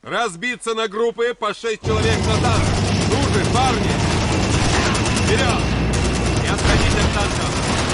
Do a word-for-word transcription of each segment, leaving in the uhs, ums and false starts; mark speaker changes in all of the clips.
Speaker 1: Разбиться на группы по шесть человек на танк. Ну же, парни! Вперед! Не отходите от танка!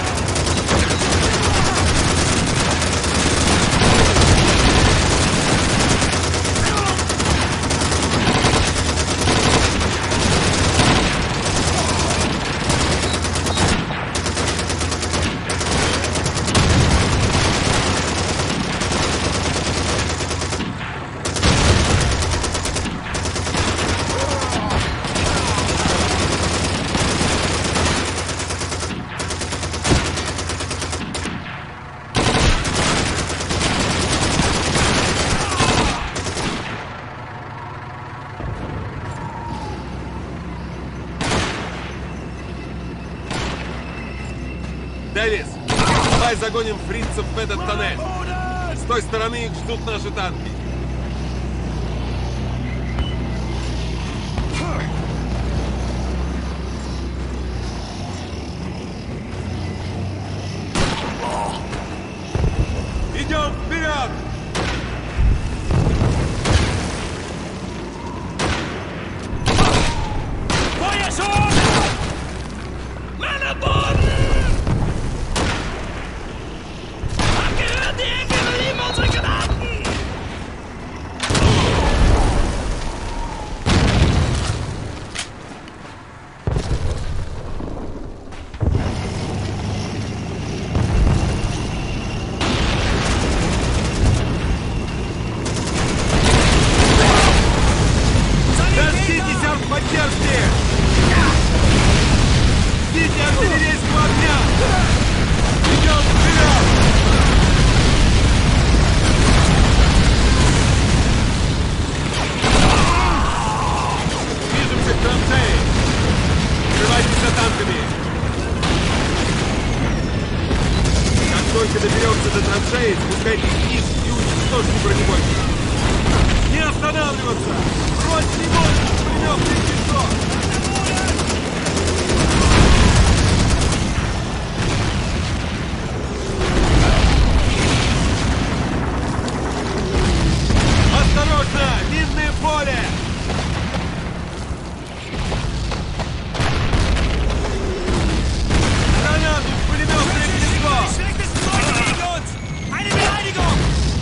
Speaker 1: Дэвис, давай загоним фрицев в этот тоннель. С той стороны их ждут наши танки. Идем вперед! Только доберемся до траншеи, спускайтесь вниз и уничтожьте бронебойщиков. Не останавливаться! Брось не пулеметный пистолет! Осторожно! Минное поле! Гранату в пулеметное гнездо! Eine Beleidigung!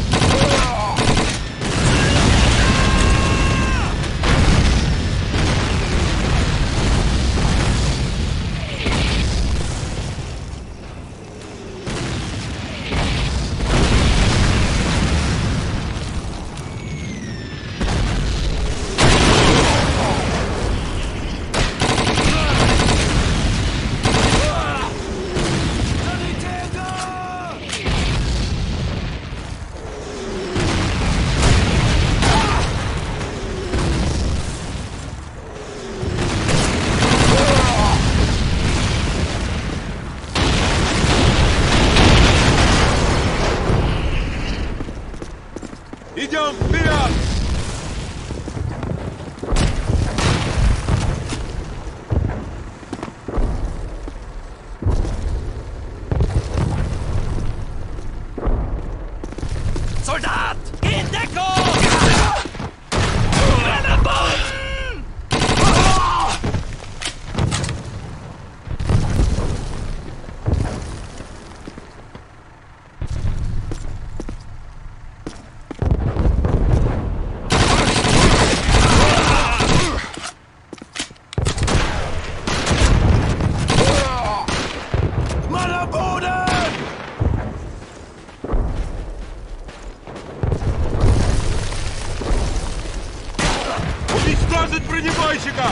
Speaker 1: Идем вперед!
Speaker 2: Soldat! In Deckung! Männerboden!
Speaker 1: Уничтожить бронебойщиков!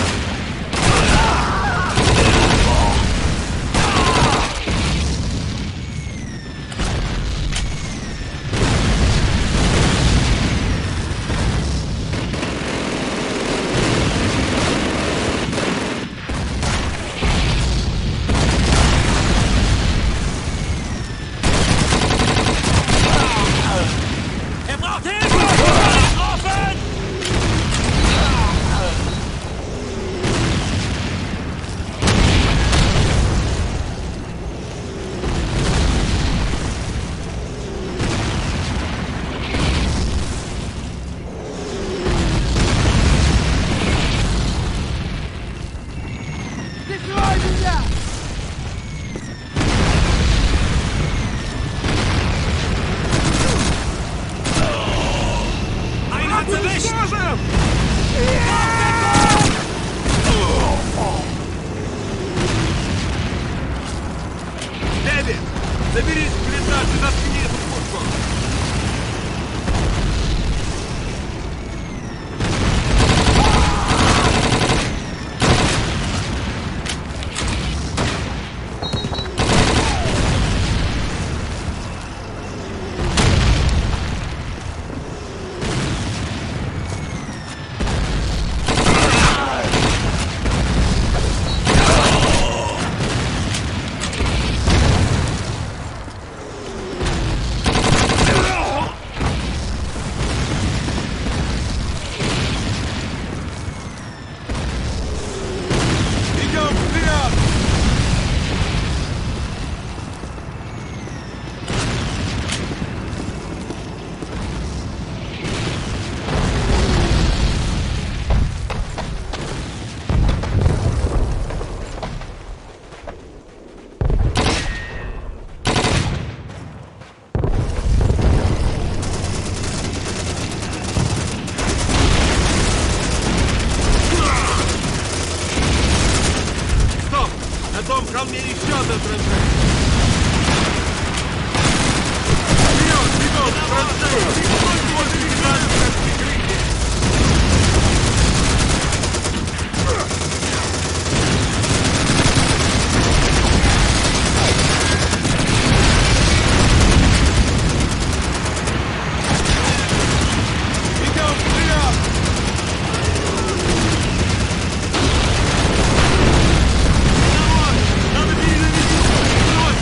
Speaker 2: Er braucht Hilfe! Getroffen!
Speaker 1: до траншеи! Вперед, бегом, траншею! Больше не надо, как прикрытие! Идем вперед! Надо перезарядить! Брось!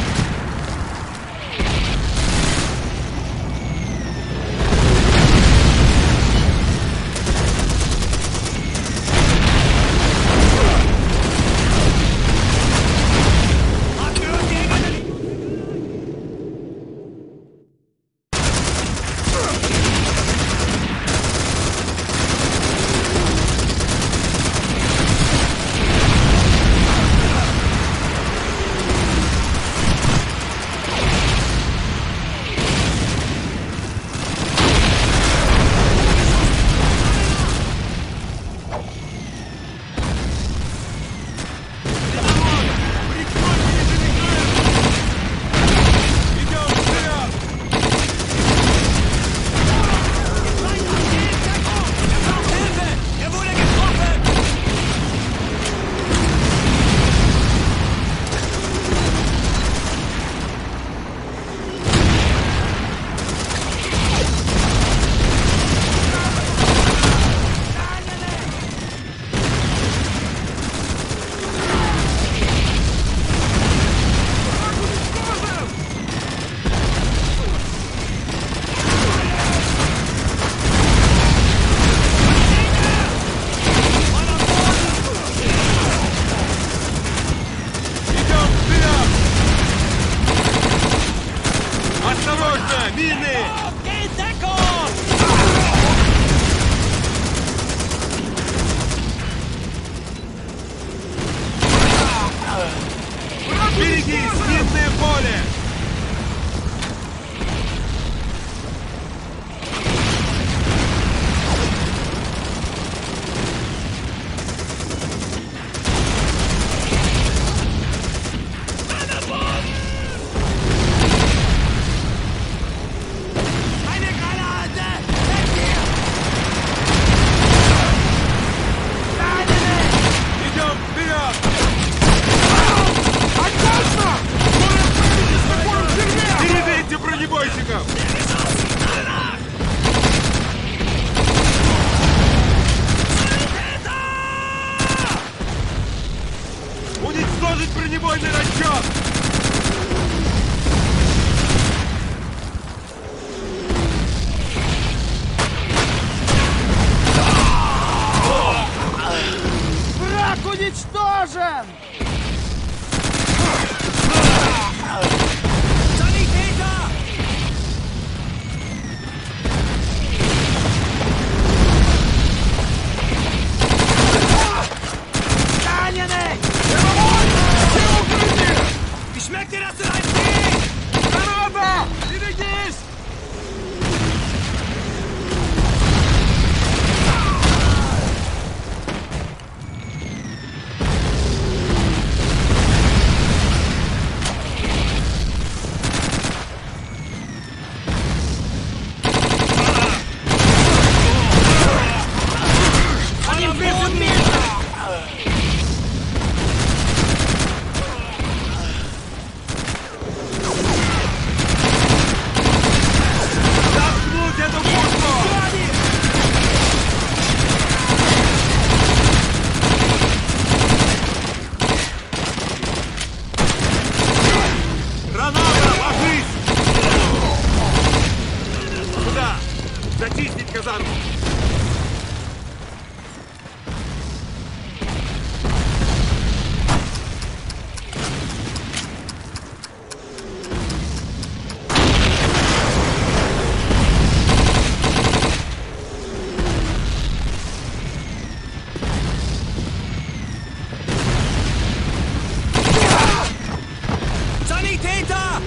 Speaker 1: Осторожно! Мины!
Speaker 2: In Deckung!
Speaker 1: Берегись! Минное поле!
Speaker 2: Eine Granate! Weg hier!
Speaker 1: Идем вперед! Передайте бронебойщиков! Уничтожить бронебойный расчет!
Speaker 3: Враг уничтожен!
Speaker 2: Sanitäter!
Speaker 3: Раненый!
Speaker 2: Wie schmeckt dir das in einem Tee?
Speaker 3: Граната! Берегись!
Speaker 2: Einen Boden!
Speaker 1: Заткнуть эту пушку! Граната! Ложись! Сюда! Зачистить казарму!
Speaker 2: Sanitäter!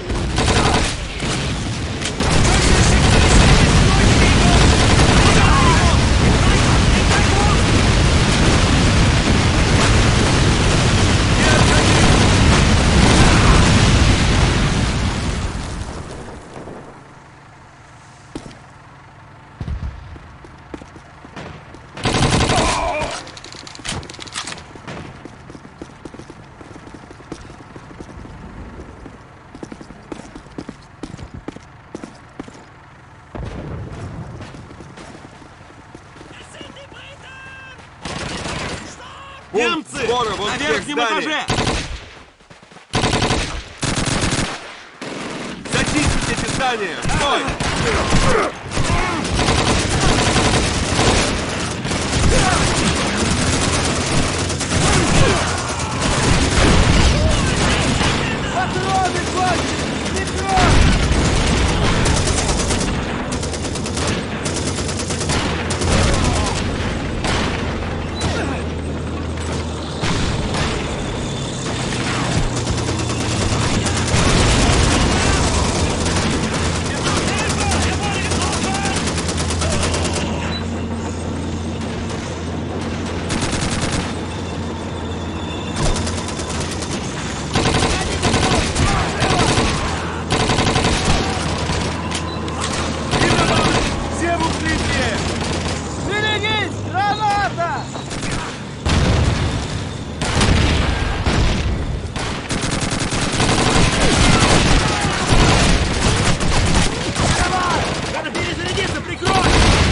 Speaker 1: Немцы! Скоро, вон
Speaker 2: на
Speaker 1: в тех
Speaker 2: верхнем
Speaker 1: зданиях.
Speaker 2: этаже!
Speaker 1: Зачистите эти здания! Стой!
Speaker 3: Патроны кончились! Вперед!
Speaker 1: Все в укрытие!
Speaker 3: Берегись! Граната!
Speaker 2: Надо перезарядиться, прикрой!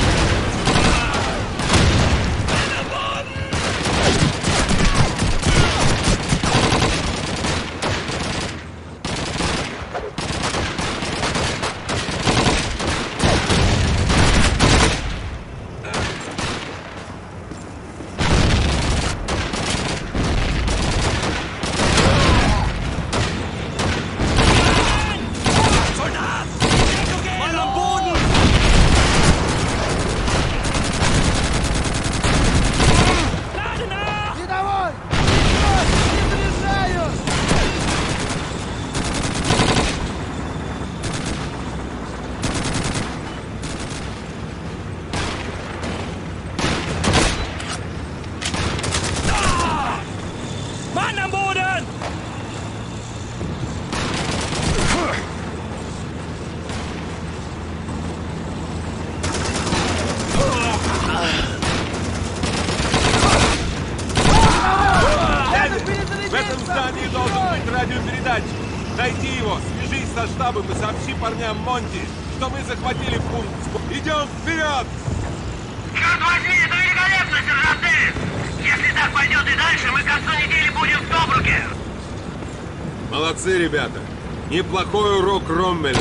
Speaker 2: Soldat! Mann am Boden! Lade nach!
Speaker 3: Не давай! Вперед! Не заряжаю!
Speaker 2: Mann am Boden!
Speaker 3: Надо
Speaker 1: В
Speaker 3: перезарядиться!
Speaker 1: этом здании должен быть радиопередатчик. Найди его, свяжись со штабом и сообщи парням Монти, что мы захватили пункт. Идем вперед!
Speaker 4: Черт возьми, это великолепно, сержант Дэвис! Если так пойдет и дальше, мы к концу недели будем в Тобруке!
Speaker 1: Молодцы, ребята. Неплохой урок Роммеля.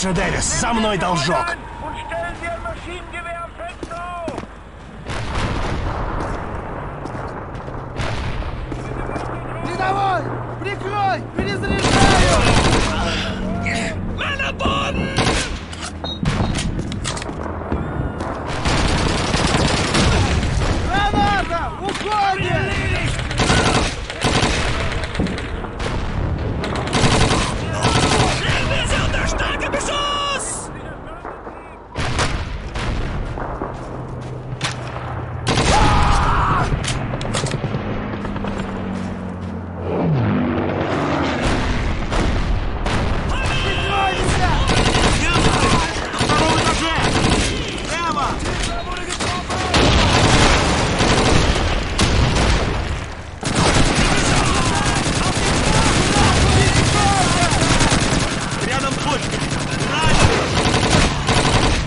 Speaker 5: Дальше, Дэвис, за мной должок.
Speaker 4: Und stellen Sie ein Maschinengewehr am Fenster auf!
Speaker 3: Рядовой! Прикрой! Перезаряжаю!
Speaker 2: Mann am Boden!
Speaker 3: Граната! Уходим!
Speaker 2: Schnell, wir sind unter starkem Beschuss!
Speaker 3: Прикройся!
Speaker 1: На втором этаже! Прямо! Рядом с бочками! Раненый!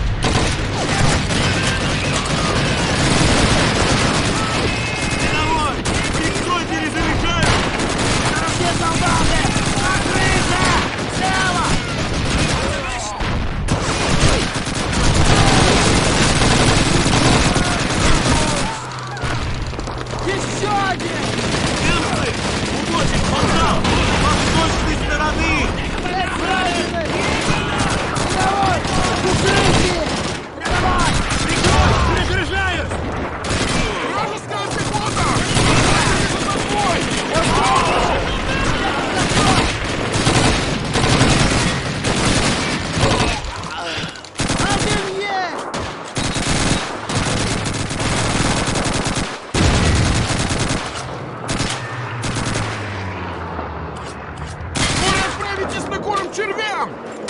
Speaker 1: Рядовой! Прикрой, перезаряжаю!
Speaker 3: Все солдаты! Открыто! Слева! Еще один!
Speaker 1: Немцы! Убочек, вокзал! С восточной стороны!
Speaker 3: Здесь раненый! Рядовой! Укрытие! Рядовой!
Speaker 1: Прикрой! Перезаряжаюсь!
Speaker 3: Вражеская пехота! Один есть!
Speaker 1: Скоро отправитесь на корм червям!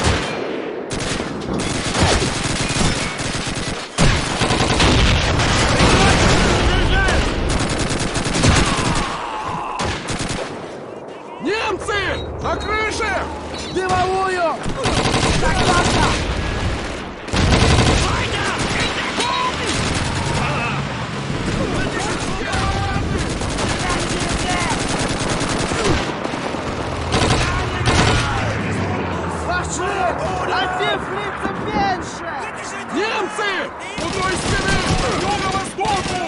Speaker 1: Немцы! На крыше!
Speaker 3: Дымовую! Закладка! Пошли! Антифрица меньше!
Speaker 1: Немцы! У той стены! Юго-востоку!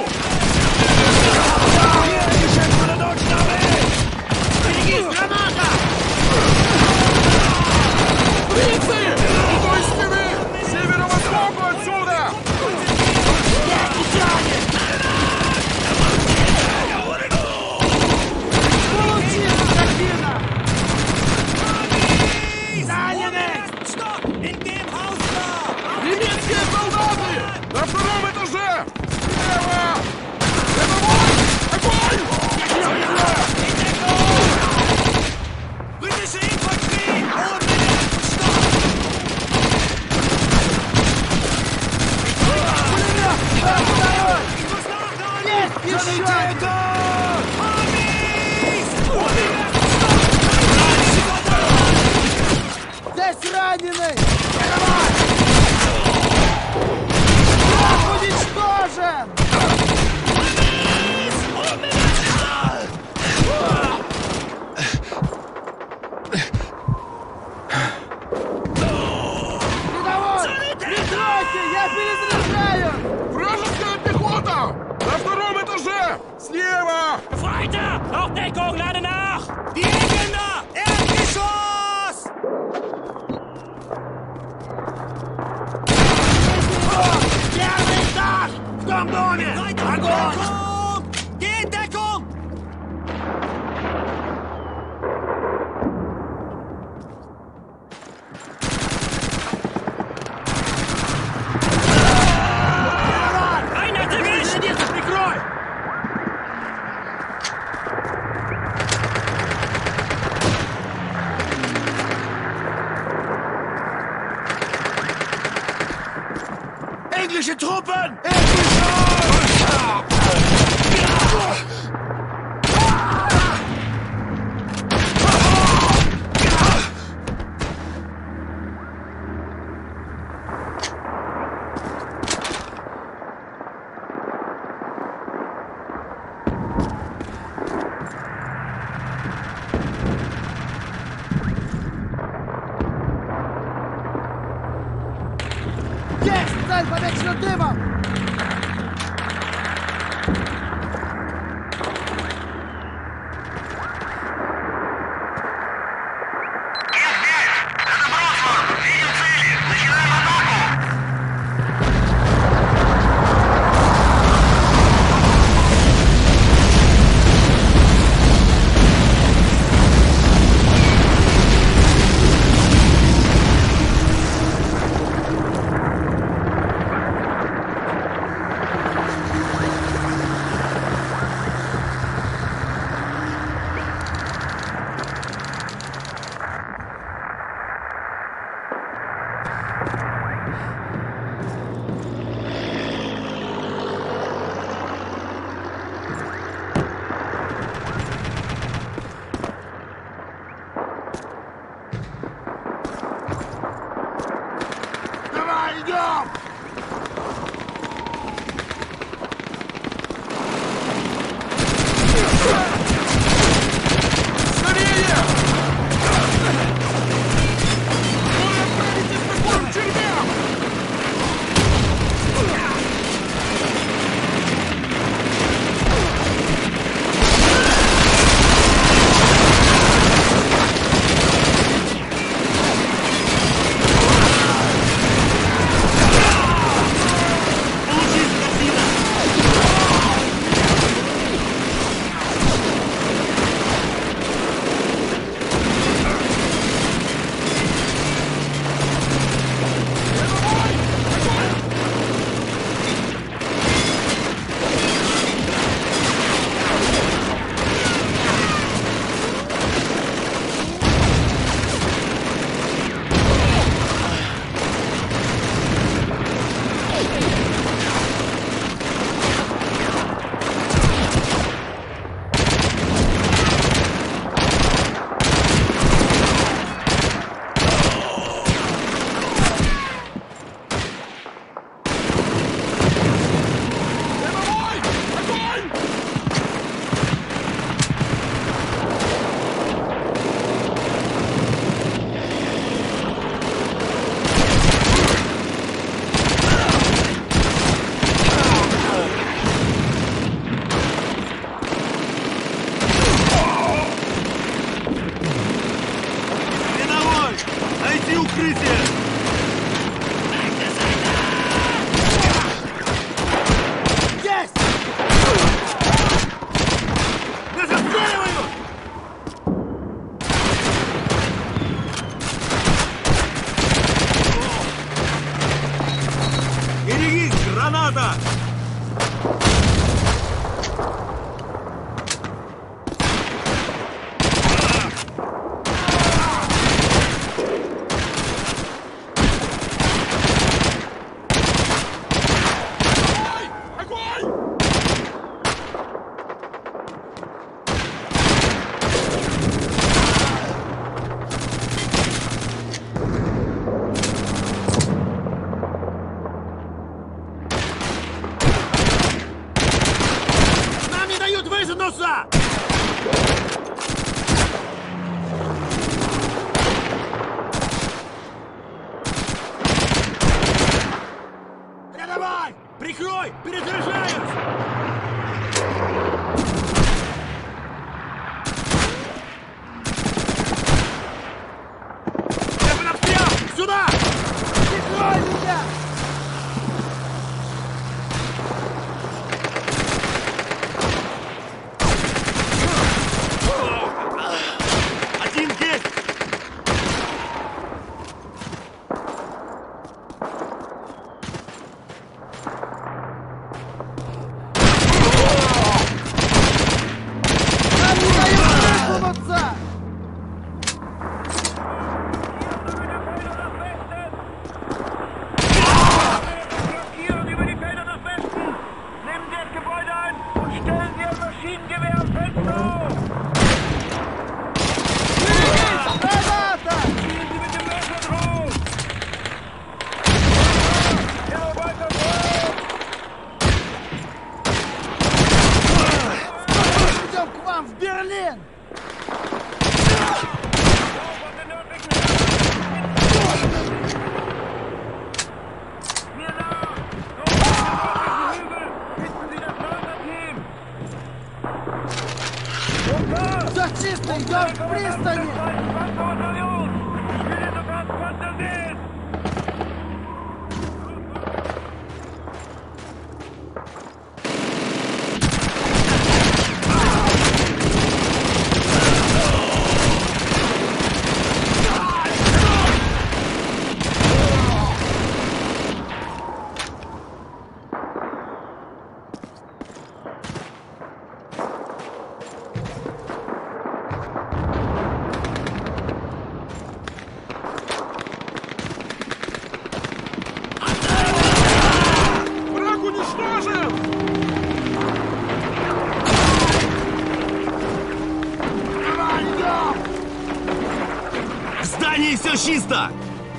Speaker 1: Фрицы! У той стены! Северо-востоку отсюда!
Speaker 3: Получи, скотина! Раненый!
Speaker 2: Stopp! In dem Haus da!
Speaker 1: Немецкие солдаты! На втором этаже! Слева! Рядовой! Огонь!
Speaker 2: Britische Infanterie! Unbedingt! Stopp!
Speaker 3: Пулемет! Второй! Есть еще один! Здесь раненый! Враг уничтожен! Рядовой! Прикройте! Я перезаряжаю!
Speaker 1: Вражеская пехота! На втором этаже! Слева!
Speaker 2: Weiter! Auf Deckung, lade nach! Die Engländer! Erdgeschoss!
Speaker 3: Первый этаж! В том доме! Огонь!
Speaker 2: Deckung! Geh in Deckung! Einer erwischt!
Speaker 3: Прикрой!
Speaker 5: Englische Truppen!
Speaker 3: Erdgeschoss! Вечно дымом!
Speaker 1: Граната!
Speaker 3: Высунуться! Рядовой! Прикрой! Перезаряжаюсь! Шеф, обстрел! Сюда! Прикрой меня! идем к пристани!
Speaker 1: Враг уничтожен!
Speaker 5: В здании все чисто!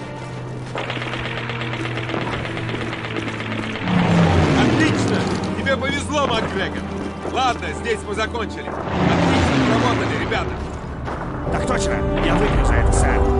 Speaker 1: Отлично! Тебе повезло, МакГрегор. Ладно, здесь мы закончили. Отлично сработали, ребята.
Speaker 2: Так точно, я выпью за это, сэр.